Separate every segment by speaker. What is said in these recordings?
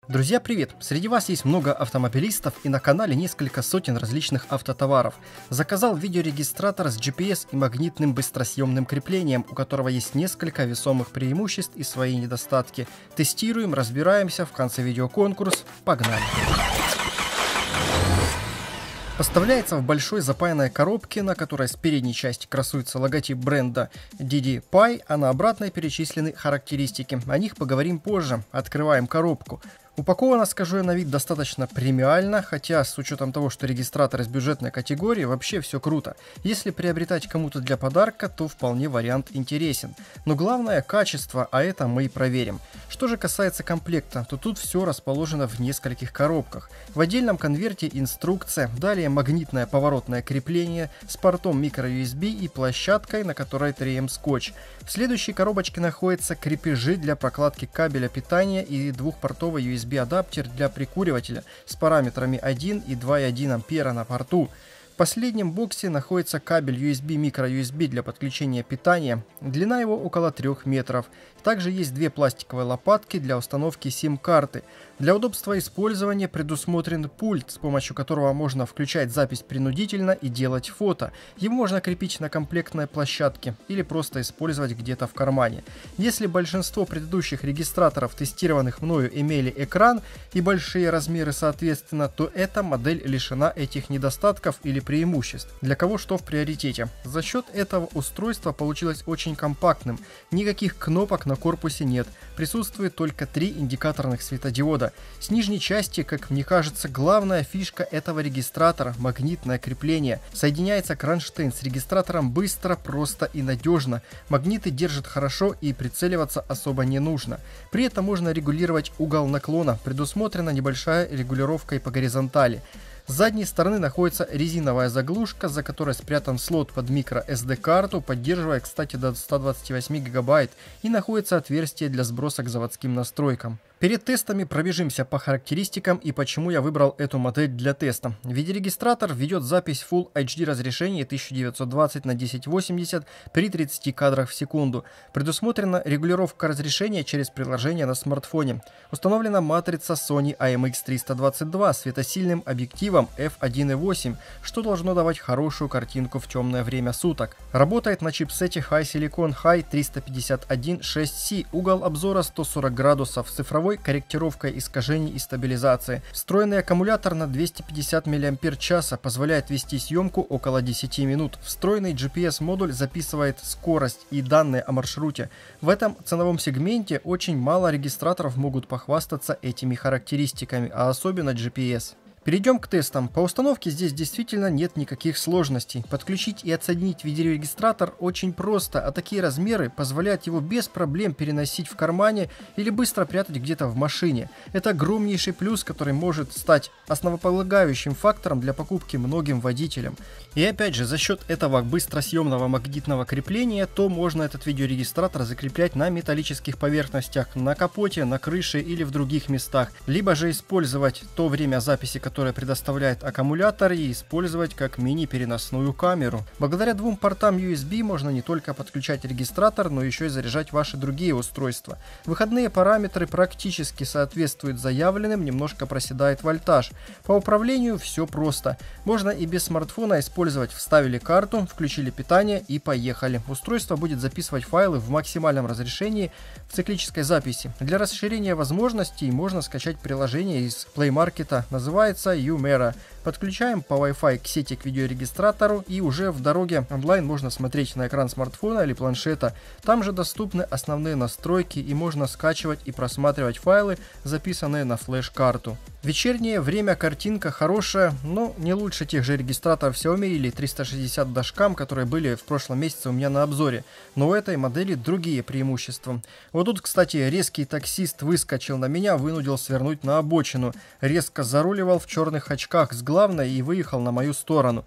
Speaker 1: Друзья, привет! Среди вас есть много автомобилистов и на канале несколько сотен различных автотоваров. Заказал видеорегистратор с GPS и магнитным быстросъемным креплением, у которого есть несколько весомых преимуществ и свои недостатки. Тестируем, разбираемся, в конце видео конкурс. Погнали! Поставляется в большой запаянной коробке, на которой с передней части красуется логотип бренда DD-Pie, а на обратной перечислены характеристики. О них поговорим позже. Открываем коробку. Упаковано, скажу я, на вид достаточно премиально, хотя с учетом того, что регистратор из бюджетной категории, вообще все круто. Если приобретать кому-то для подарка, то вполне вариант интересен. Но главное качество, а это мы и проверим. Что же касается комплекта, то тут все расположено в нескольких коробках. В отдельном конверте инструкция, далее магнитное поворотное крепление с портом microUSB и площадкой, на которой 3M скотч. В следующей коробочке находятся крепежи для прокладки кабеля питания и двухпортовый USB-адаптер для прикуривателя с параметрами 1 и 2,1 ампера на порту. В последнем боксе находится кабель USB microUSB для подключения питания. Длина его около 3 метров. Также есть две пластиковые лопатки для установки сим-карты. Для удобства использования предусмотрен пульт, с помощью которого можно включать запись принудительно и делать фото. Его можно крепить на комплектной площадке или просто использовать где-то в кармане. Если большинство предыдущих регистраторов, тестированных мною, имели экран и большие размеры соответственно, то эта модель лишена этих недостатков или преимуществ. Для кого что в приоритете. За счет этого устройство получилось очень компактным. Никаких кнопок на корпусе нет. Присутствует только 3 индикаторных светодиода. С нижней части, как мне кажется, главная фишка этого регистратора – магнитное крепление. Соединяется кронштейн с регистратором быстро, просто и надежно. Магниты держат хорошо и прицеливаться особо не нужно. При этом можно регулировать угол наклона. Предусмотрена небольшая регулировка и по горизонтали. С задней стороны находится резиновая заглушка, за которой спрятан слот под microSD-карту, поддерживая, кстати, до 128 гигабайт, и находится отверстие для сброса к заводским настройкам. Перед тестами пробежимся по характеристикам и почему я выбрал эту модель для теста. Видеорегистратор ведет запись Full HD разрешения 1920 на 1080 при 30 кадрах в секунду. Предусмотрена регулировка разрешения через приложение на смартфоне. Установлена матрица Sony IMX322 с светосильным объективом f1.8, что должно давать хорошую картинку в темное время суток. Работает на чипсете HiSilicon Hi351.6C, угол обзора 140 градусов, цифровой корректировкой искажений и стабилизации. Встроенный аккумулятор на 250 мАч позволяет вести съемку около 10 минут. Встроенный GPS-модуль записывает скорость и данные о маршруте. В этом ценовом сегменте очень мало регистраторов могут похвастаться этими характеристиками, а особенно GPS. Перейдем к тестам. По установке здесь действительно нет никаких сложностей. Подключить и отсоединить видеорегистратор очень просто, а такие размеры позволяют его без проблем переносить в кармане или быстро прятать где-то в машине. Это огромнейший плюс, который может стать основополагающим фактором для покупки многим водителям. И опять же, за счет этого быстросъемного магнитного крепления, то можно этот видеорегистратор закреплять на металлических поверхностях, на капоте, на крыше или в других местах, либо же использовать то время записи, которое предоставляет аккумулятор, и использовать как мини-переносную камеру. Благодаря двум портам USB можно не только подключать регистратор, но еще и заряжать ваши другие устройства. Выходные параметры практически соответствуют заявленным, немножко проседает вольтаж. По управлению все просто. Можно и без смартфона использовать. Вставили карту, включили питание и поехали. Устройство будет записывать файлы в максимальном разрешении в циклической записи. Для расширения возможностей можно скачать приложение из Play Market, называется Umera. Подключаем по Wi-Fi к сети к видеорегистратору, и уже в дороге онлайн можно смотреть на экран смартфона или планшета. Там же доступны основные настройки, и можно скачивать и просматривать файлы, записанные на флеш-карту. В вечернее время картинка хорошая, но не лучше тех же регистраторов Xiaomi или 360 Dashcam, которые были в прошлом месяце у меня на обзоре. Но у этой модели другие преимущества. Вот тут, кстати, резкий таксист выскочил на меня, вынудил свернуть на обочину. Резко заруливал в черных очках с главной и выехал на мою сторону.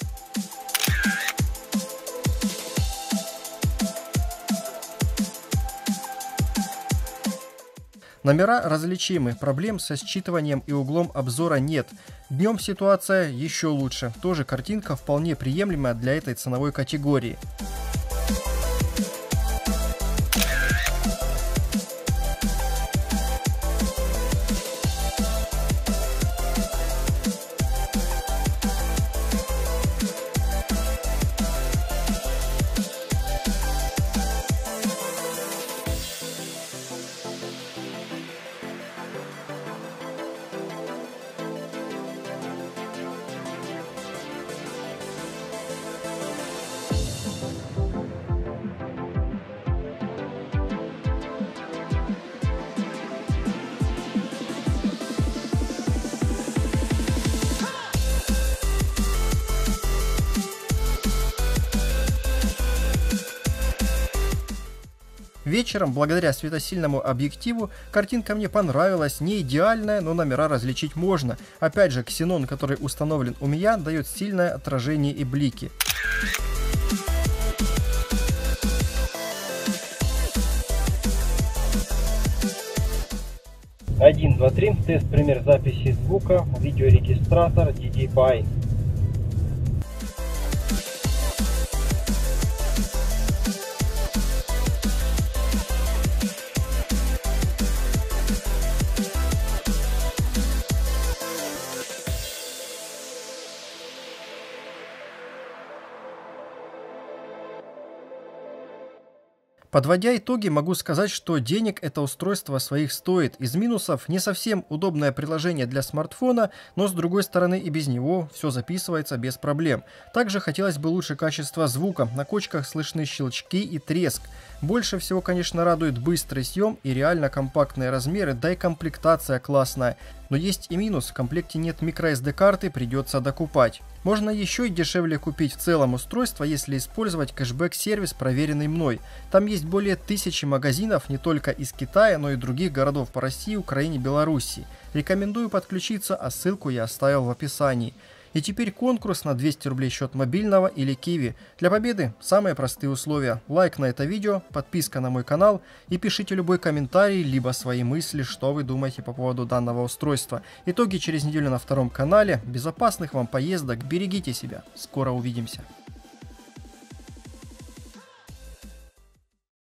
Speaker 1: Номера различимы, проблем со считыванием и углом обзора нет. Днем ситуация еще лучше, тоже картинка вполне приемлемая для этой ценовой категории. Вечером, благодаря светосильному объективу, картинка мне понравилась, не идеальная, но номера различить можно. Опять же, ксенон, который установлен у меня, дает сильное отражение и блики. Один, два, три. Тест, пример записи звука, видеорегистратор DDPi. Подводя итоги, могу сказать, что денег это устройство своих стоит. Из минусов не совсем удобное приложение для смартфона, но с другой стороны и без него все записывается без проблем. Также хотелось бы лучше качества звука, на кочках слышны щелчки и треск. Больше всего, конечно, радует быстрый съем и реально компактные размеры, да и комплектация классная. Но есть и минус, в комплекте нет microSD карты, придется докупать. Можно еще и дешевле купить в целом устройство, если использовать кэшбэк-сервис, проверенный мной. Там есть более 1000 магазинов не только из Китая, но и других городов по России, Украине, Белоруссии. Рекомендую подключиться, а ссылку я оставил в описании. И теперь конкурс на 200 рублей счет мобильного или Киви. Для победы самые простые условия. Лайк на это видео, подписка на мой канал и пишите любой комментарий, либо свои мысли, что вы думаете по поводу данного устройства. Итоги через неделю на втором канале. Безопасных вам поездок, берегите себя. Скоро увидимся.